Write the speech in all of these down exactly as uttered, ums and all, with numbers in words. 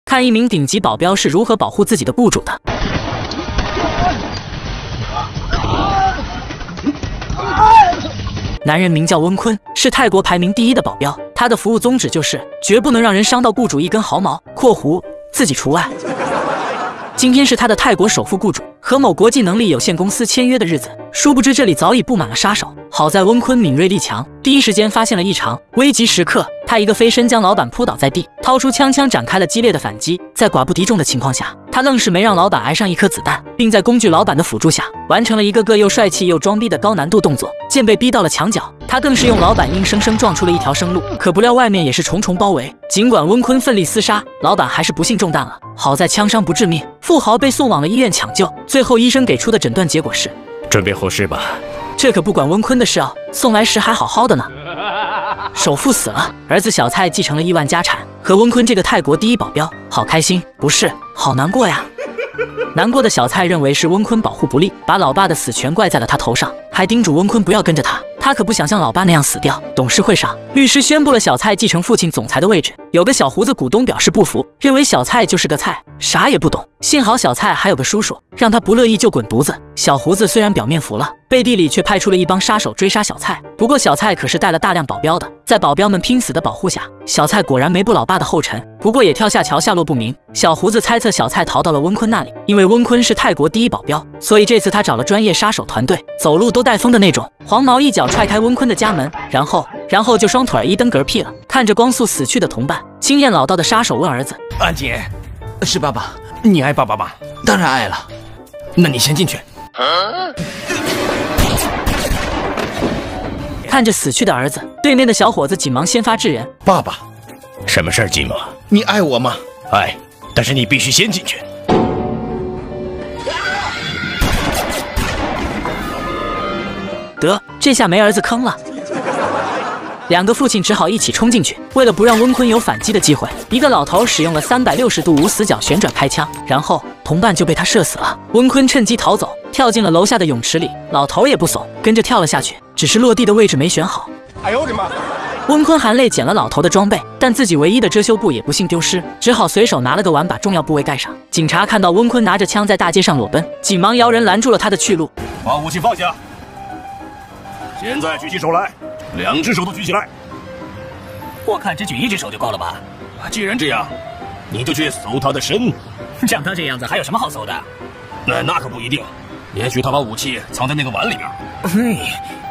看一名顶级保镖是如何保护自己的雇主的。男人名叫温坤，是泰国排名第一的保镖。他的服务宗旨就是绝不能让人伤到雇主一根毫毛（括弧自己除外）。今天是他的泰国首富雇主和某国际能力有限公司签约的日子，殊不知这里早已布满了杀手。好在温坤敏锐力强，第一时间发现了异常。危急时刻，他一个飞身将老板扑倒在地，掏出枪枪展开了激烈的反击。在寡不敌众的情况下，他愣是没让老板挨上一颗子弹，并在工具老板的辅助下，完成了一个个又帅气又装逼的高难度动作。见被逼到了墙角，他更是用老板硬生生撞出了一条生路。可不料外面也是重重包围，尽管温坤奋力厮杀，老板还是不幸中弹了。好在枪伤不致命，富豪被送往了医院抢救。最后医生给出的诊断结果是： 准备后事吧。 这可不管温坤的事啊，送来时还好好的呢。首富死了，儿子小蔡继承了亿万家产，和温坤这个泰国第一保镖，好开心，不是，好难过呀。难过的小蔡认为是温坤保护不力，把老爸的死全怪在了他头上，还叮嘱温坤不要跟着他，他可不想像老爸那样死掉。董事会上，律师宣布了小蔡继承父亲总裁的位置。有个小胡子股东表示不服，认为小蔡就是个菜，啥也不懂。幸好小蔡还有个叔叔，让他不乐意就滚犊子。小胡子虽然表面服了，背地里却派出了一帮杀手追杀小蔡。不过小蔡可是带了大量保镖的，在保镖们拼死的保护下，小蔡果然没步老爸的后尘，不过也跳下桥下落不明。小胡子猜测小蔡逃到了温坤那里，因为温坤是泰国第一保镖，所以这次他找了专业杀手团队，走路都带风的那种。黄毛一脚踹开温坤的家门，然后然后就双腿一蹬嗝屁了。看着光速死去的同伴，经验老道的杀手问儿子： 安姐，是爸爸，你爱爸爸吗？当然爱了。那你先进去。 看着死去的儿子，对面的小伙子紧忙先发制人： 爸爸， 什么事儿，吉姆？ 你爱我吗？ 爱，但是你必须先进去。 得，这下没儿子坑了。两个父亲只好一起冲进去。为了不让温坤有反击的机会，一个老头使用了三百六十度无死角旋转开枪，然后同伴就被他射死了。温坤趁机逃走，跳进了楼下的泳池里，老头也不怂，跟着跳了下去，只是落地的位置没选好。 哎呦我的妈！ 温坤含泪捡了老头的装备，但自己唯一的遮羞布也不幸丢失，只好随手拿了个碗把重要部位盖上。警察看到温坤拿着枪在大街上裸奔，紧忙摇人拦住了他的去路。 把武器放下，现在举起手来，两只手都举起来。 我看只举一只手就够了吧？ 既然这样，你就去搜他的身。 像他这样子还有什么好搜的？ 那那可不一定，也许他把武器藏在那个碗里边。 嘿。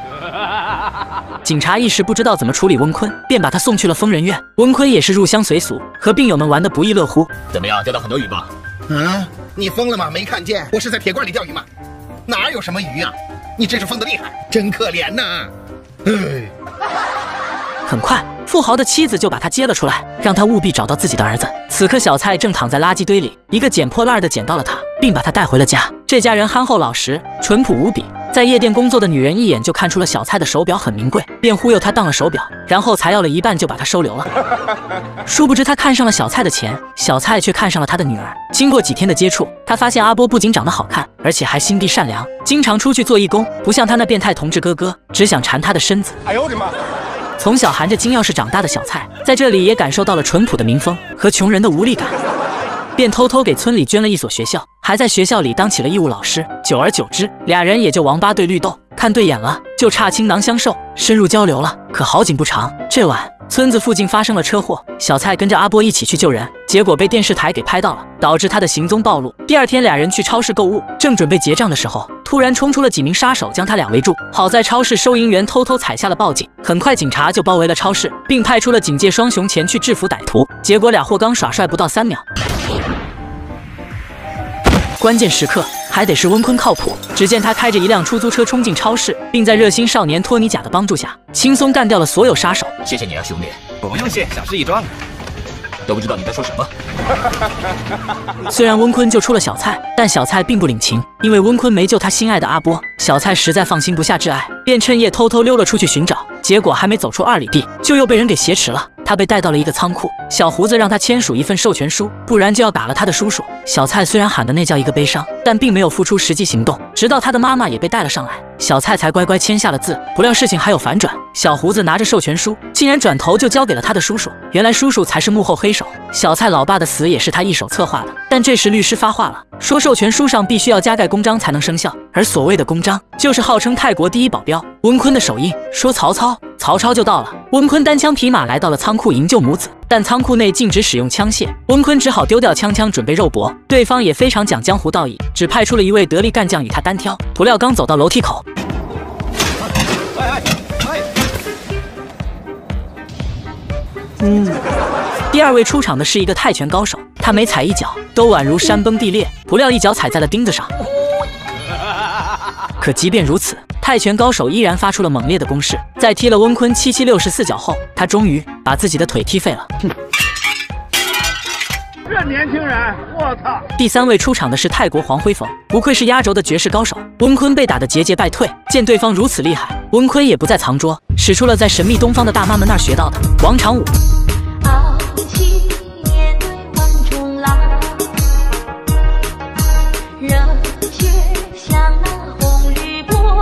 警察一时不知道怎么处理温坤，便把他送去了疯人院。温坤也是入乡随俗，和病友们玩得不亦乐乎。 怎么样，钓到很多鱼吧？ 嗯，你疯了吗？没看见我是在铁罐里钓鱼吗？哪有什么鱼啊？你真是疯得厉害，真可怜呐！哎。 很快，富豪的妻子就把他接了出来，让他务必找到自己的儿子。此刻，小蔡正躺在垃圾堆里，一个捡破烂的捡到了他，并把他带回了家。这家人憨厚老实，淳朴无比。在夜店工作的女人一眼就看出了小蔡的手表很名贵，便忽悠他当了手表，然后才要了一半就把他收留了。殊不知他看上了小蔡的钱，小蔡却看上了他的女儿。经过几天的接触，他发现阿波不仅长得好看，而且还心地善良，经常出去做义工，不像他那变态同志哥哥，只想馋他的身子。 哎呦我的妈！ 从小含着金钥匙长大的小蔡，在这里也感受到了淳朴的民风和穷人的无力感，便偷偷给村里捐了一所学校，还在学校里当起了义务老师。久而久之，俩人也就王八对绿豆，看对眼了，就差倾囊相授，深入交流了。可好景不长，这晚村子附近发生了车祸，小蔡跟着阿波一起去救人，结果被电视台给拍到了，导致他的行踪暴露。第二天，俩人去超市购物，正准备结账的时候，突然冲出了几名杀手，将他俩围住。好在超市收银员偷偷踩下了报警，很快警察就包围了超市，并派出了警戒双雄前去制服歹徒。结果俩货刚耍帅不到三秒，关键时刻还得是温坤靠谱。只见他开着一辆出租车冲进超市，并在热心少年托尼贾的帮助下，轻松干掉了所有杀手。 谢谢你啊，兄弟。 不用谢，小事一桩。 都不知道你在说什么。 虽然温坤救出了小蔡，但小蔡并不领情，因为温坤没救他心爱的阿波。小蔡实在放心不下挚爱，便趁夜偷偷溜了出去寻找。结果还没走出二里地，就又被人给挟持了。他被带到了一个仓库，小胡子让他签署一份授权书，不然就要打了他的叔叔。小蔡虽然喊的那叫一个悲伤， 但并没有付出实际行动。直到他的妈妈也被带了上来，小蔡才乖乖签下了字。不料事情还有反转，小胡子拿着授权书，竟然转头就交给了他的叔叔。原来叔叔才是幕后黑手，小蔡老爸的死也是他一手策划的。但这时律师发话了，说授权书上必须要加盖公章才能生效，而所谓的公章就是号称泰国第一保镖温坤的手印。说曹操，曹操就到了。温坤单枪匹马来到了仓库营救母子，但仓库内禁止使用枪械，温坤只好丢掉枪枪准备肉搏。对方也非常讲江湖道义，只派出了一位得力干将与他单挑。不料刚走到楼梯口，嗯，第二位出场的是一个泰拳高手，他每踩一脚都宛如山崩地裂，不料一脚踩在了钉子上。可即便如此，泰拳高手依然发出了猛烈的攻势，在踢了温坤七七六十四脚后，他终于把自己的腿踢废了。 这年轻人，我操！ 第三位出场的是泰国黄辉峰，不愧是压轴的绝世高手。温坤被打得节节败退，见对方如此厉害，温坤也不再藏拙，使出了在神秘东方的大妈们那儿学到的广场舞。 傲气面对万重浪，热血像那红日波，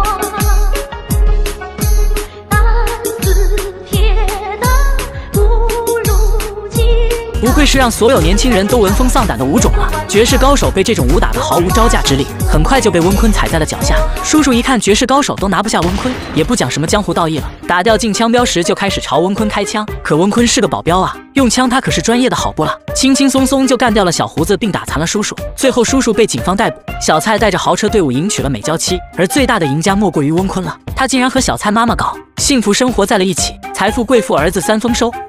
胆子铁的不如金。 不愧是让所有年轻人都闻风丧胆的舞种啊！绝世高手被这种武打的毫无招架之力，很快就被温坤踩在了脚下。叔叔一看绝世高手都拿不下温坤，也不讲什么江湖道义了，打掉禁枪标时就开始朝温坤开枪。可温坤是个保镖啊，用枪他可是专业的好不了，轻轻松松就干掉了小胡子，并打残了叔叔。最后叔叔被警方逮捕，小蔡带着豪车队伍迎娶了美娇妻，而最大的赢家莫过于温坤了，他竟然和小蔡妈妈搞幸福生活在了一起，财富贵妇儿子三丰收。